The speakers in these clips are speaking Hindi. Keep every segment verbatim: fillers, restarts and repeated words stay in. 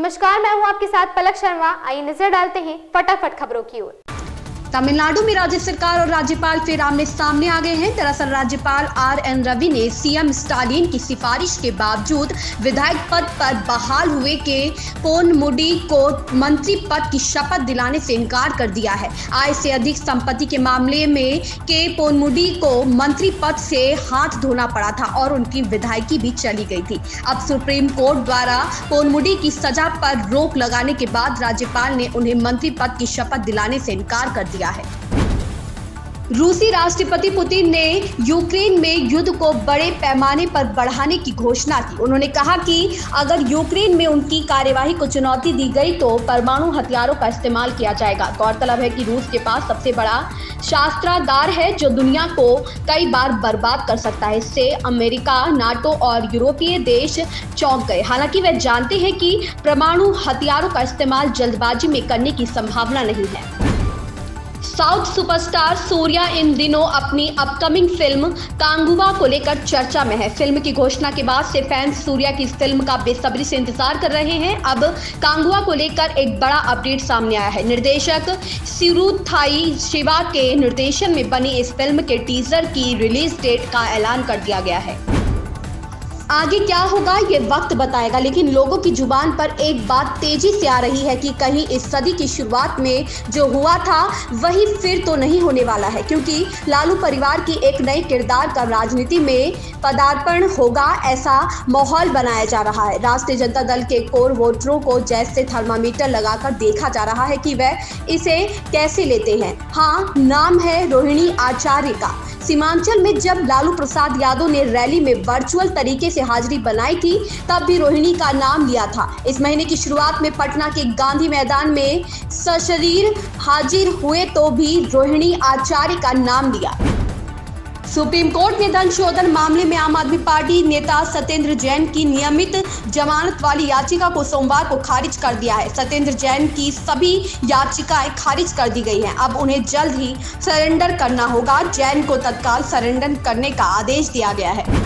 नमस्कार, मैं हूं आपके साथ पलक शर्मा। आइए नजर डालते हैं फटाफट खबरों की ओर। तमिलनाडु में राज्य सरकार और राज्यपाल फिर आमने सामने आ गए हैं। दरअसल राज्यपाल आर एन रवि ने सीएम स्टालिन की सिफारिश के बावजूद विधायक पद पर बहाल हुए के पोनमुडी को मंत्री पद की शपथ दिलाने से इनकार कर दिया है। आय से अधिक संपत्ति के मामले में के पोनमुडी को मंत्री पद से हाथ धोना पड़ा था और उनकी विधायकी भी चली गई थी। अब सुप्रीम कोर्ट द्वारा पोनमुडी की सजा पर रोक लगाने के बाद राज्यपाल ने उन्हें मंत्री पद की शपथ दिलाने से इनकार कर दिया है। रूसी राष्ट्रपति पुतिन ने यूक्रेन में युद्ध को बड़े पैमाने पर बढ़ाने की घोषणा की। उन्होंने कहा कि अगर यूक्रेन में उनकी कार्यवाही को चुनौती दी गई तो परमाणु हथियारों का इस्तेमाल किया जाएगा। गौरतलब है कि रूस के पास सबसे बड़ा शस्त्रागार है जो दुनिया को कई बार बर्बाद कर सकता है। इससे अमेरिका, नाटो और यूरोपीय देश चौंक गए। हालांकि वे जानते हैं कि परमाणु हथियारों का इस्तेमाल जल्दबाजी में करने की संभावना नहीं है। साउथ सुपरस्टार सूर्या इन दिनों अपनी अपकमिंग फिल्म कांगुवा को लेकर चर्चा में है। फिल्म की घोषणा के बाद से फैंस सूर्या की इस फिल्म का बेसब्री से इंतजार कर रहे हैं। अब कांगुवा को लेकर एक बड़ा अपडेट सामने आया है। निर्देशक सिरुथाई शिवा के निर्देशन में बनी इस फिल्म के टीजर की रिलीज डेट का ऐलान कर दिया गया है। आगे क्या होगा ये वक्त बताएगा, लेकिन लोगों की जुबान पर एक बात तेजी से आ रही है कि कहीं इस सदी की शुरुआत में जो हुआ था वही फिर तो नहीं होने वाला है, क्योंकि लालू परिवार की एक नई किरदार का राजनीति में पदार्पण होगा, ऐसा माहौल बनाया जा रहा है। राष्ट्रीय जनता दल के कोर वोटरों को जैसे थर्मामीटर लगाकर देखा जा रहा है कि वह इसे कैसे लेते हैं। हाँ, नाम है रोहिणी आचार्य का। सीमांचल में जब लालू प्रसाद यादव ने रैली में वर्चुअल तरीके से हाजिरी बनाई थी तब भी रोहिणी का नाम लिया था। इस महीने की शुरुआत में पटना के गांधी मैदान में सशरीर हाजिर हुए तो भी रोहिणी आचार्य का नाम लिया। सुप्रीम कोर्ट ने धन शोधन मामले में आम आदमी पार्टी नेता सत्येंद्र जैन की नियमित जमानत वाली याचिका को सोमवार को खारिज कर दिया है। सत्येंद्र जैन की सभी याचिकाएं खारिज कर दी गई हैं। अब उन्हें जल्द ही सरेंडर करना होगा। जैन को तत्काल सरेंडर करने का आदेश दिया गया है।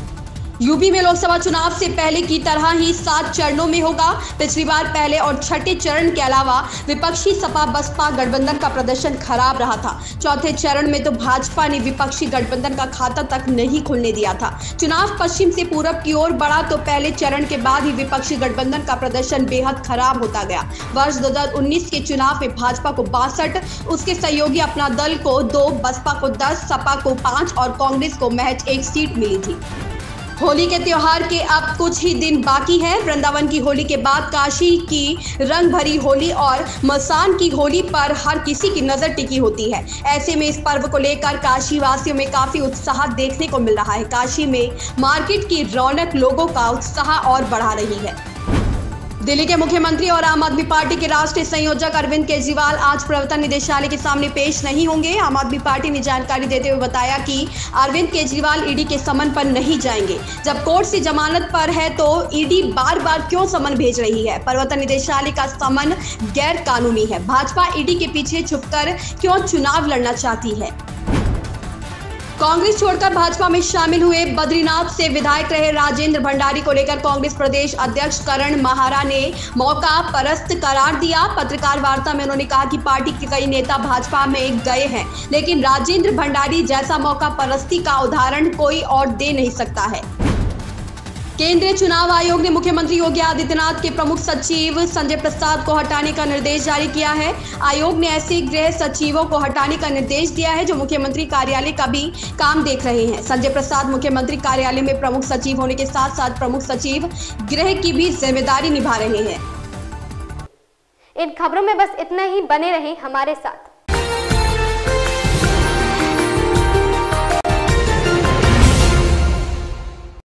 यूपी में लोकसभा चुनाव से पहले की तरह ही सात चरणों में होगा। पिछली बार पहले और छठे चरण के अलावा विपक्षी सपा बसपा गठबंधन का प्रदर्शन खराब रहा था। चौथे चरण में तो भाजपा ने विपक्षी गठबंधन का खाता तक नहीं खुलने दिया था। चुनाव पश्चिम से पूरब की ओर बढ़ा तो पहले चरण के बाद ही विपक्षी गठबंधन का प्रदर्शन बेहद खराब होता गया। वर्ष दो हजार उन्नीस के चुनाव में भाजपा को बासठ, उसके सहयोगी अपना दल को दो, बसपा को दस, सपा को पांच और कांग्रेस को महज एक सीट मिली थी। होली के त्योहार के अब कुछ ही दिन बाकी है। वृंदावन की होली के बाद काशी की रंग भरी होली और मसान की होली पर हर किसी की नजर टिकी होती है। ऐसे में इस पर्व को लेकर काशी वासियों में काफी उत्साह देखने को मिल रहा है। काशी में मार्केट की रौनक लोगों का उत्साह और बढ़ा रही है। दिल्ली के मुख्यमंत्री और आम आदमी पार्टी के राष्ट्रीय संयोजक अरविंद केजरीवाल आज प्रवर्तन निदेशालय के सामने पेश नहीं होंगे। आम आदमी पार्टी ने जानकारी देते हुए बताया कि अरविंद केजरीवाल ईडी के समन पर नहीं जाएंगे। जब कोर्ट से जमानत पर है तो ईडी बार बार क्यों समन भेज रही है? प्रवर्तन निदेशालय का समन गैर कानूनी है। भाजपा ईडी के पीछे छुपकर क्यों चुनाव लड़ना चाहती है? कांग्रेस छोड़कर भाजपा में शामिल हुए बद्रीनाथ से विधायक रहे राजेंद्र भंडारी को लेकर कांग्रेस प्रदेश अध्यक्ष करण महारा ने मौका परस्त करार दिया। पत्रकार वार्ता में उन्होंने कहा कि पार्टी के कई नेता भाजपा में गए हैं, लेकिन राजेंद्र भंडारी जैसा मौका परस्ती का उदाहरण कोई और दे नहीं सकता है। केंद्रीय चुनाव आयोग ने मुख्यमंत्री योगी आदित्यनाथ के प्रमुख सचिव संजय प्रसाद को हटाने का निर्देश जारी किया है। आयोग ने ऐसे गृह सचिवों को हटाने का निर्देश दिया है जो मुख्यमंत्री कार्यालय का भी काम देख रहे हैं। संजय प्रसाद मुख्यमंत्री कार्यालय में प्रमुख सचिव होने के साथ साथ प्रमुख सचिव गृह की भी जिम्मेदारी निभा रहे हैं। इन खबरों में बस इतना ही। बने रहें हमारे साथ।